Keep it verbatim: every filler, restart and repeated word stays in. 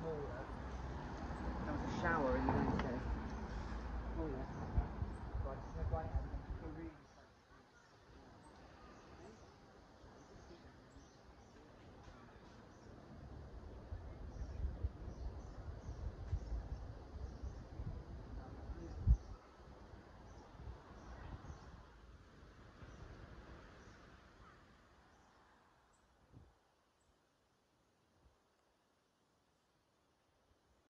water. There was a shower in the downstairs. Oh yeah. Right, so right,